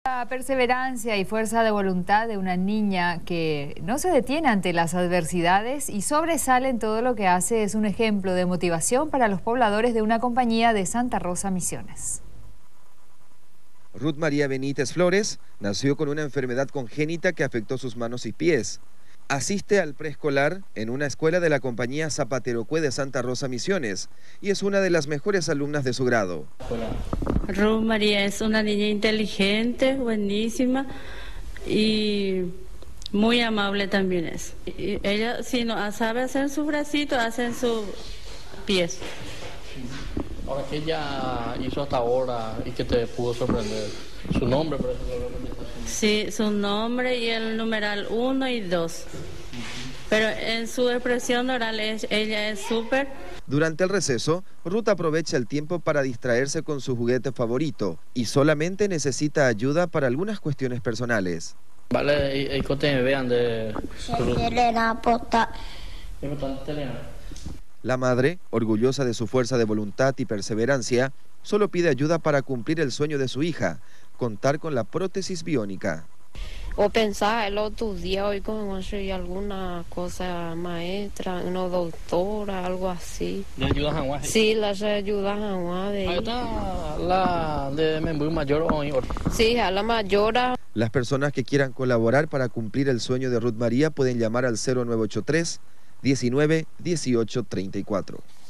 La perseverancia y fuerza de voluntad de una niña que no se detiene ante las adversidades y sobresale en todo lo que hace es un ejemplo de motivación para los pobladores de una compañía de Santa Rosa Misiones. Ruth María Benítez Flores nació con una enfermedad congénita que afectó sus manos y pies. Asiste al preescolar en una escuela de la compañía Zapaterocue de Santa Rosa Misiones y es una de las mejores alumnas de su grado. Ruth María es una niña inteligente, buenísima y muy amable también es. Y ella, si no sabe hacer sus bracitos, hace en sus pies. Ahora, ¿qué ella hizo hasta ahora y que te pudo sorprender? ¿Su nombre, por ejemplo? Sí, su nombre y el numeral 1 y 2. Pero en su expresión oral ella es súper. Durante el receso, Ruth aprovecha el tiempo para distraerse con su juguete favorito y solamente necesita ayuda para algunas cuestiones personales. Vale, y que te vean de... La madre, orgullosa de su fuerza de voluntad y perseverancia, solo pide ayuda para cumplir el sueño de su hija, contar con la prótesis biónica. O pensar el otro día hoy como si alguna cosa maestra, una doctora, algo así. ¿Le ayudas a Juan? Sí, las ayudas a Juan. Ahí está la de Membú Mayor hoy. Sí, a la mayora. Las personas que quieran colaborar para cumplir el sueño de Ruth María pueden llamar al 0983 19 18 34.